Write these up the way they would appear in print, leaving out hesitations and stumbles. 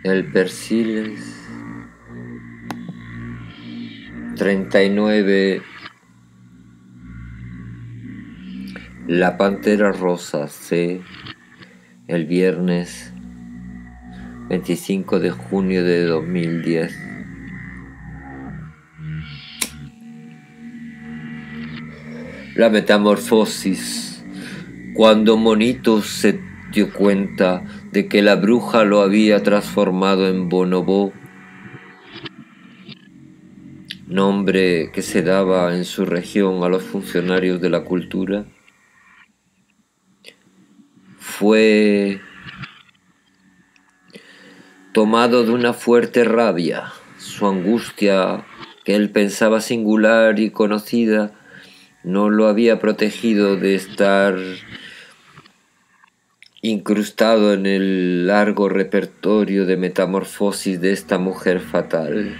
el Persiles 39, la Pantera Rosa C, el viernes 25 de junio de 2010. La metamorfosis. Cuando Monito se dio cuenta de que la bruja lo había transformado en Bonobo, nombre que se daba en su región a los funcionarios de la cultura, fue tomado de una fuerte rabia. Su angustia, que él pensaba singular y conocida, no lo había protegido de estar incrustado en el largo repertorio de metamorfosis de esta mujer fatal.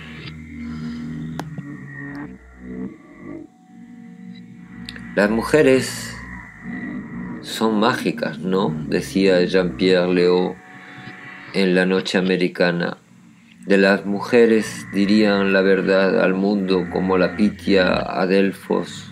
Las mujeres son mágicas, ¿no? Decía Jean-Pierre Léaud en La Noche Americana. De las mujeres dirían la verdad al mundo como la Pitia a Delfos,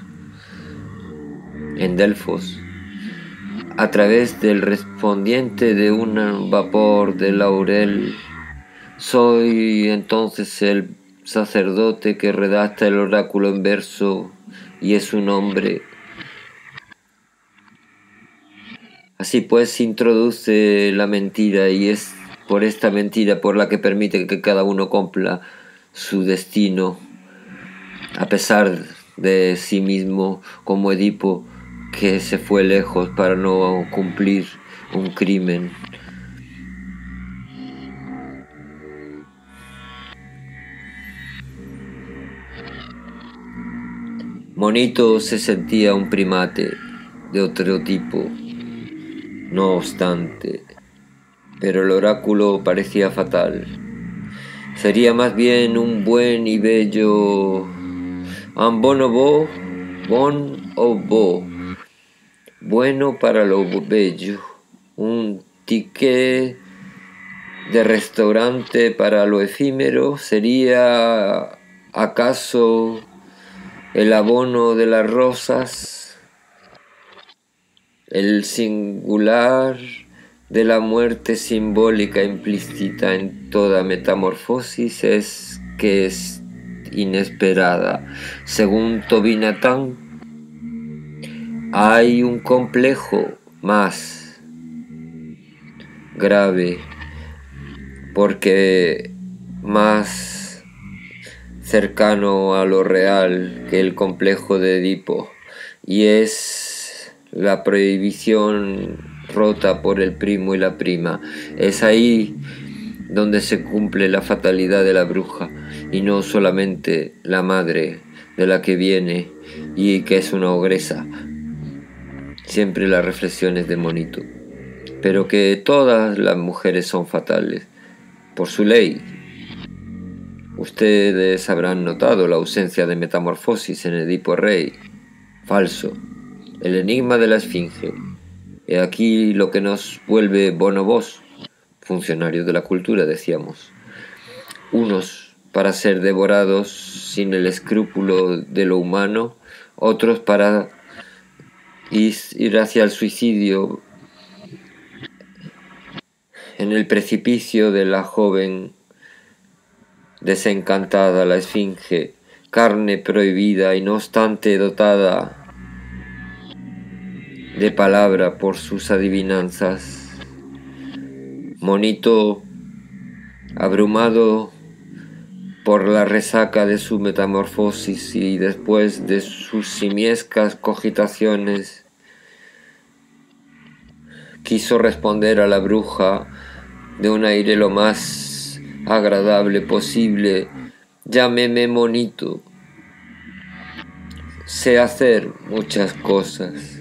en Delfos, a través del respondiente de un vapor de laurel. Soy entonces el sacerdote que redacta el oráculo en verso y es un hombre. Así pues introduce la mentira y es por esta mentira por la que permite que cada uno cumpla su destino a pesar de sí mismo, como Edipo, que se fue lejos para no cumplir un crimen. Monito se sentía un primate de otro tipo, no obstante, pero el oráculo parecía fatal. Sería más bien un buen y bello Bonobo, bon o bo, bueno para lo bello, un ticket de restaurante para lo efímero. ¿Sería acaso el abono de las rosas, el singular de la muerte simbólica implícita en toda metamorfosis? Es que es inesperada. Según Tobinatán, hay un complejo más grave, porque más cercano a lo real que el complejo de Edipo, y es la prohibición rota por el primo y la prima. Es ahí donde se cumple la fatalidad de la bruja, y no solamente la madre de la que viene y que es una ogresa. Siempre las reflexiones de Monito. Pero que todas las mujeres son fatales por su ley. Ustedes habrán notado la ausencia de metamorfosis en Edipo Rey. Falso. El enigma de la esfinge. He aquí lo que nos vuelve bonobos, funcionarios de la cultura, decíamos. Unos para ser devorados sin el escrúpulo de lo humano, otros para ir hacia el suicidio en el precipicio de la joven desencantada, la esfinge, carne prohibida y no obstante dotada de palabra por sus adivinanzas. Monito, abrumado por la resaca de su metamorfosis y después de sus simiescas cogitaciones, quiso responder a la bruja de un aire lo más agradable posible. Llámeme Monito. Sé hacer muchas cosas.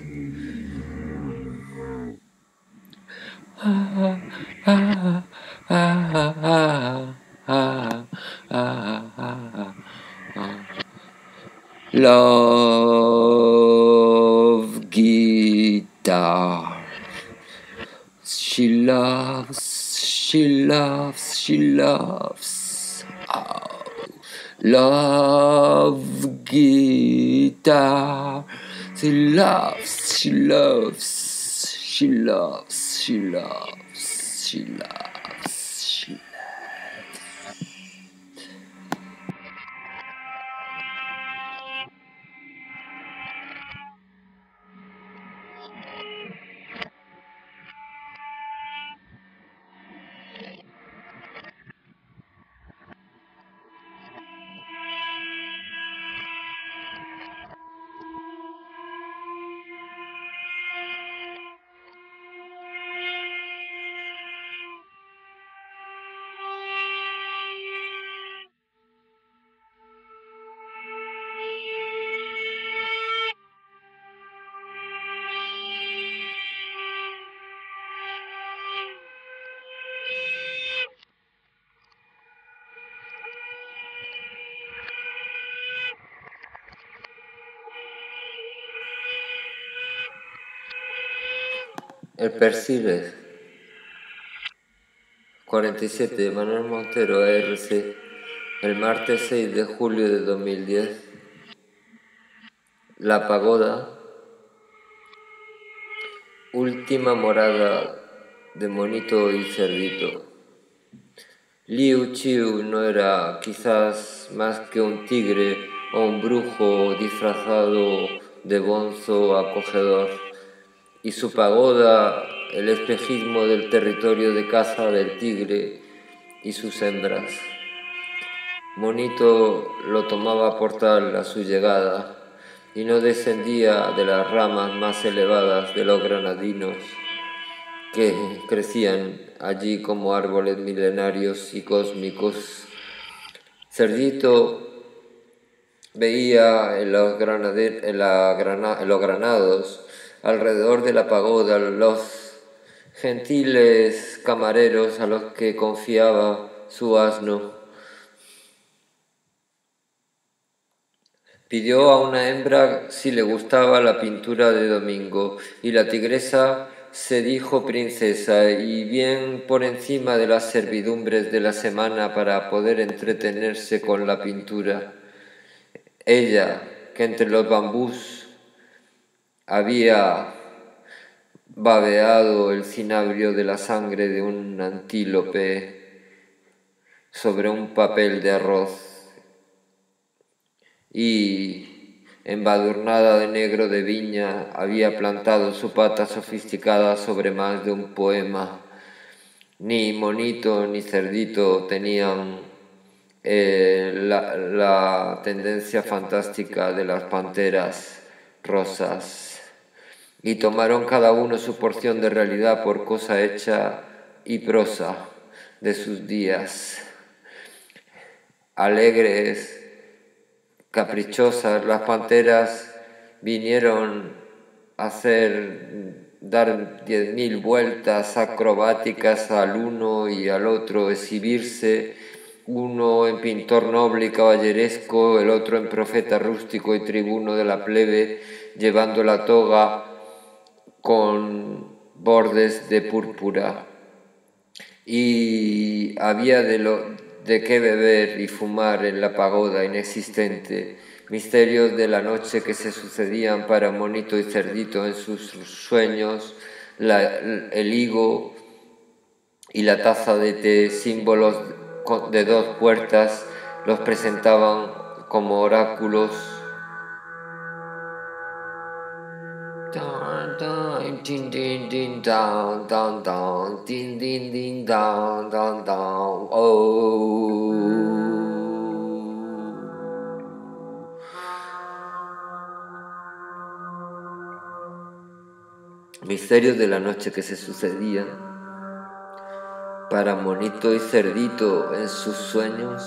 Love guitar. She loves she loves, she loves. Oh, love guitar. She loves, she loves, she loves, she loves, she loves, she loves. El Persiles 47 de Manuel Montero ARC, el martes 6 de julio de 2010. La pagoda, última morada de Monito y Cerdito. Liu Chiu no era quizás más que un tigre o un brujo disfrazado de bonzo acogedor, y su pagoda el espejismo del territorio de caza del tigre y sus hembras. Monito lo tomaba por tal a su llegada, y no descendía de las ramas más elevadas de los granadinos que crecían allí como árboles milenarios y cósmicos. Cerdito veía en los granados alrededor de la pagoda los gentiles camareros a los que confiaba su asno. Pidió a una hembra si le gustaba la pintura de Domingo, y la tigresa se dijo princesa, y bien por encima de las servidumbres de la semana para poder entretenerse con la pintura. Ella, que entre los bambús había babeado el cinabrio de la sangre de un antílope sobre un papel de arroz, y embadurnada de negro de viña había plantado su pata sofisticada sobre más de un poema. Ni Monito ni Cerdito tenían la tendencia fantástica de las panteras rosas, y tomaron cada uno su porción de realidad por cosa hecha y prosa de sus días. Alegres, caprichosas, las panteras vinieron a dar 10.000 vueltas acrobáticas al uno y al otro, exhibirse, uno en pintor noble y caballeresco, el otro en profeta rústico y tribuno de la plebe, llevando la toga con bordes de púrpura. Y había de qué beber y fumar en la pagoda inexistente, misterios de la noche que se sucedían para Monito y Cerdito en sus sueños, el higo y la taza de té, símbolos de dos puertas, los presentaban como oráculos. Din din din down down down, din din din down down down. Oh. Misterios de la noche que se sucedían para Monito y Cerdito en sus sueños.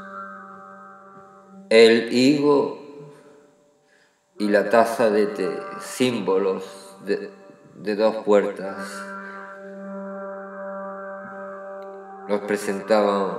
El higo y la taza de té, símbolos de dos puertas, los presentaban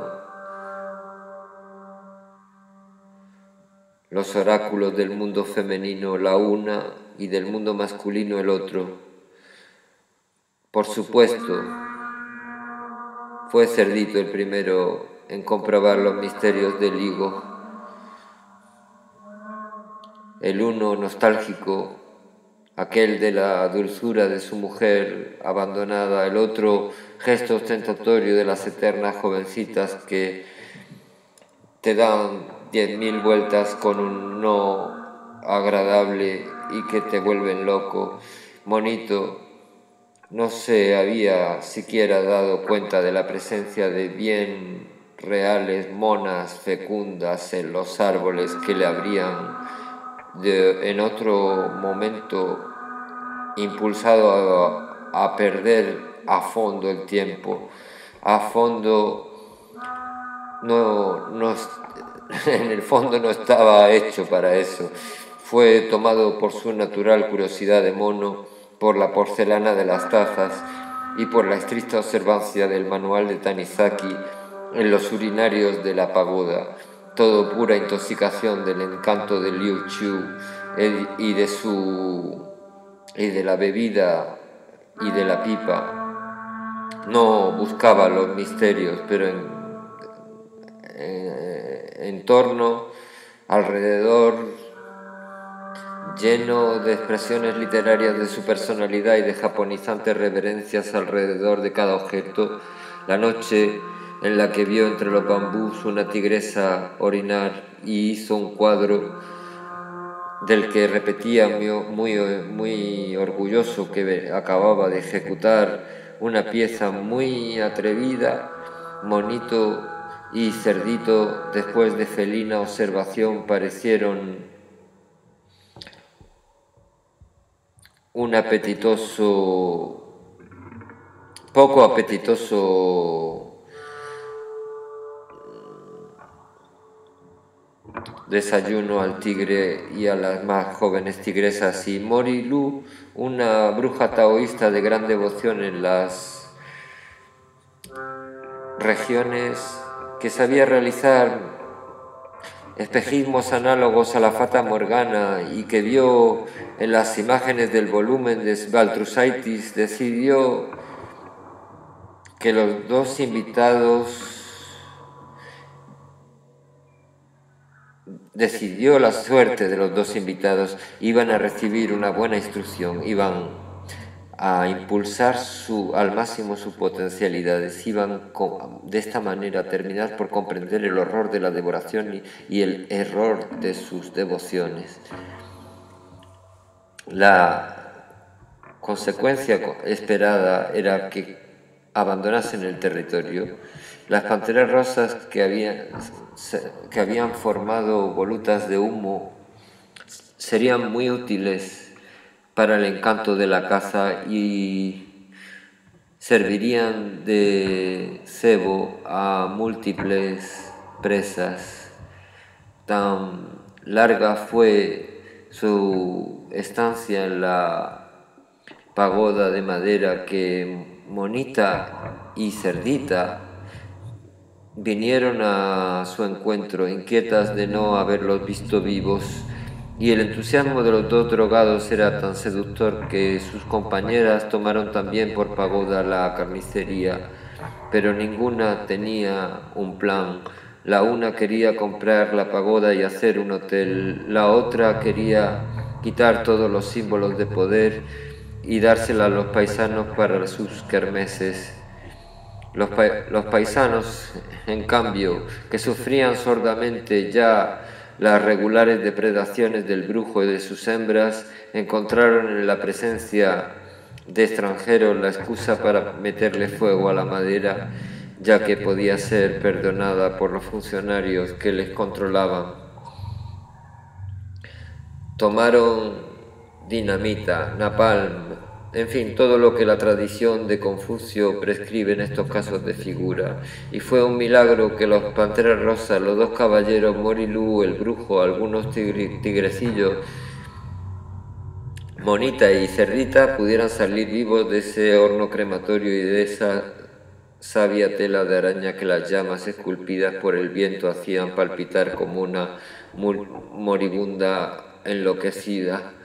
los oráculos del mundo femenino la una y del mundo masculino el otro. Por supuesto, Fue Cerdito el primero en comprobar los misterios del higo. El uno nostálgico, aquel de la dulzura de su mujer abandonada, el otro gesto ostentatorio de las eternas jovencitas que te dan 10.000 vueltas con un no agradable y que te vuelven loco. Monito no se había siquiera dado cuenta de la presencia de bien reales monas fecundas en los árboles que le habrían en otro momento impulsado a perder a fondo el tiempo. A fondo en el fondo no estaba hecho para eso. Fue tomado por su natural curiosidad de mono, por la porcelana de las tazas y por la estricta observancia del manual de Tanizaki en los urinarios de la pagoda. Todo pura intoxicación del encanto de Liu Xiu y de la bebida y de la pipa. No buscaba los misterios, pero en torno, alrededor, lleno de expresiones literarias de su personalidad y de japonizantes reverencias alrededor de cada objeto, la noche en la que vio entre los bambús una tigresa orinar y hizo un cuadro del que repetía muy orgulloso que acababa de ejecutar una pieza muy atrevida. Monito y Cerdito, después de felina observación, parecieron poco apetitoso desayuno al tigre y a las más jóvenes tigresas, y Morilu, una bruja taoísta de gran devoción en las regiones, que sabía realizar espejismos análogos a la Fata Morgana y que vio en las imágenes del volumen de Baltrusaitis, decidió la suerte de los dos invitados. Iban a recibir una buena instrucción, iban a impulsar al máximo sus potencialidades, iban de esta manera a terminar por comprender el horror de la devoración y el error de sus devociones. La consecuencia esperada era que abandonasen el territorio. Las panteras rosas que habían formado volutas de humo serían muy útiles para el encanto de la caza y servirían de cebo a múltiples presas. Tan larga fue su estancia en la pagoda de madera que Monita y Cerdita vinieron a su encuentro, inquietas de no haberlos visto vivos, y el entusiasmo de los dos drogados era tan seductor que sus compañeras tomaron también por pagoda la carnicería, pero ninguna tenía un plan. La una quería comprar la pagoda y hacer un hotel, la otra quería quitar todos los símbolos de poder y dársela a los paisanos para sus kermeses. Los paisanos, en cambio, que sufrían sordamente ya las regulares depredaciones del brujo y de sus hembras, encontraron en la presencia de extranjeros la excusa para meterle fuego a la madera, ya que podía ser perdonada por los funcionarios que les controlaban. Tomaron dinamita, napalm, en fin, todo lo que la tradición de Confucio prescribe en estos casos de figura. Y fue un milagro que los panteras rosas, los dos caballeros, Morilu, el brujo, algunos tigrecillos, Monita y Cerdita, pudieran salir vivos de ese horno crematorio y de esa sabia tela de araña que las llamas esculpidas por el viento hacían palpitar como una moribunda enloquecida.